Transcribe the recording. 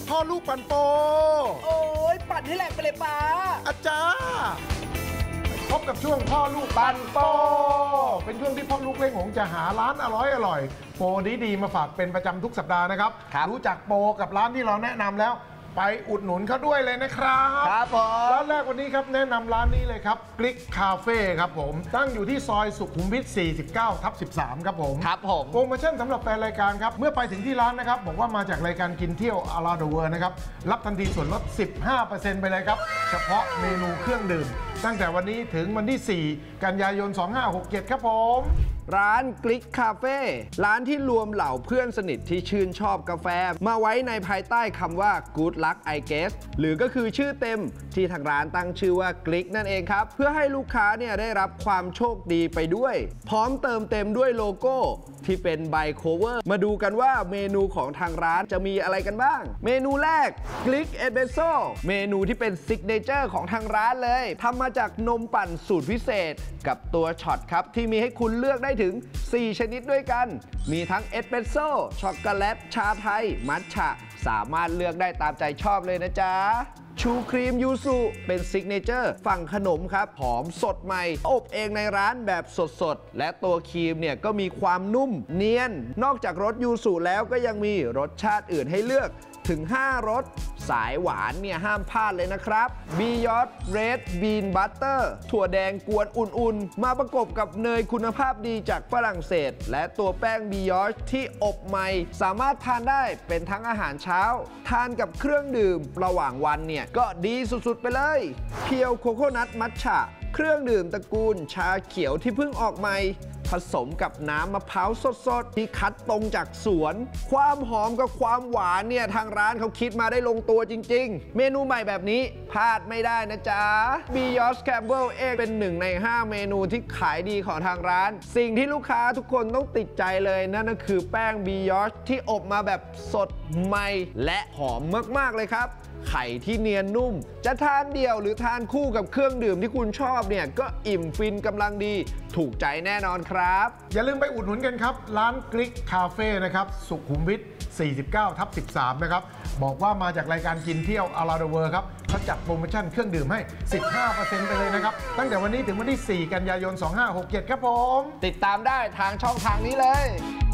พ่อลูกปั่นโปโอ้ยปั่นให้แหลกไปเลยป้าอาจารย์พบกับช่วงพ่อลูกปั่นโปเป็นช่วงที่พ่อลูกเล่งหงจะหาร้านอร่อยโปรดีๆมาฝากเป็นประจำทุกสัปดาห์นะครับรู้จักโปรกับร้านที่เราแนะนำแล้วไปอุดหนุนเขาด้วยเลยนะครับครับผมร้านแรกวันนี้ครับแนะนำร้านนี้เลยครับกลิกคาเฟ่ครับผมตั้งอยู่ที่ซอยสุขุมวิท 49/13 ครับผมครับผมโปรโมชั่นสำหรับแฟนรายการครับเมื่อไปถึงที่ร้านนะครับบอกว่ามาจากรายการกินเที่ยวอาราเดอะเวิร์นะครับรับทันทีส่วนลด 15% ไปเลยครับเฉพาะเมนูเครื่องดื่มตั้งแต่วันนี้ถึงวันที่ 4 กันยายน 2567 ครับผมร้านกลิกคาเฟ่ร้านที่รวมเหล่าเพื่อนสนิทที่ชื่นชอบกาแฟมาไว้ในภายใต้คำว่า Good Luck I Guess หรือก็คือชื่อเต็มที่ทางร้านตั้งชื่อว่ากลิกนั่นเองครับเพื่อให้ลูกค้าเนี่ยได้รับความโชคดีไปด้วยพร้อมเติมเต็มด้วยโลโก้ที่เป็นใบโคเวอร์มาดูกันว่าเมนูของทางร้านจะมีอะไรกันบ้างเมนูแรกกลิกเอสเปรสโซ่เมนูที่เป็นซิกเนเจอร์ของทางร้านเลยทำมาจากนมปั่นสูตรพิเศษกับตัวช็อตครับที่มีให้คุณเลือกได้ถึง4 ชนิดด้วยกันมีทั้งเอสเปรสโซ่ช็อกโกแลตชาไทยมัทฉะสามารถเลือกได้ตามใจชอบเลยนะจ๊ะชูครีมยูสุเป็นซิกเนเจอร์ฝั่งขนมครับหอมสดใหม่อบเองในร้านแบบสดๆและตัวครีมเนี่ยก็มีความนุ่มเนียนนอกจากรสยูสุแล้วก็ยังมีรสชาติอื่นให้เลือกถึง5 รสสายหวานเนี่ยห้ามพลาดเลยนะครับบียอดเรดบีนบัตเตอร์ถั่วแดงกวนอุ่นๆมาประกบกับเนยคุณภาพดีจากฝรั่งเศสและตัวแป้งบียอชที่อบใหม่สามารถทานได้เป็นทั้งอาหารเช้าทานกับเครื่องดื่มระหว่างวันเนี่ยก็ดีสุดๆไปเลยเพียวโคโคนัทมัทฉะเครื่องดื่มตระกูลชาเขียวที่เพิ่งออกใหม่ผสมกับน้ำมะพร้าวสดๆที่คัดตรงจากสวนความหอมกับความหวานเนี่ยทางร้านเขาคิดมาได้ลงตัวจริงๆเมนูใหม่แบบนี้พลาดไม่ได้นะจ๊ะ Beyond Scramble Egg เป็น1 ใน 5 เมนูที่ขายดีของทางร้านสิ่งที่ลูกค้าทุกคนต้องติดใจเลยนั่นก็คือแป้ง Beyond ที่อบมาแบบสดใหม่และหอมมากๆเลยครับไข่ที่เนียนนุ่มจะทานเดี่ยวหรือทานคู่กับเครื่องดื่มที่คุณชอบเนี่ยก็อิ่มฟินกำลังดีถูกใจแน่นอนครับอย่าลืมไปอุดหนุนกันครับร้านกลิกคาเฟ่นะครับสุขุมวิท 49/13 นะครับบอกว่ามาจากรายการกินเที่ยวอาราเดอะเวิร์ครับเขาจัดโปรโมชั่นเครื่องดื่มให้ 15% ไปเลยนะครับตั้งแต่วันนี้ถึงวันที่ 4 กันยายน 2567 ครับผมติดตามได้ทางช่องทางนี้เลย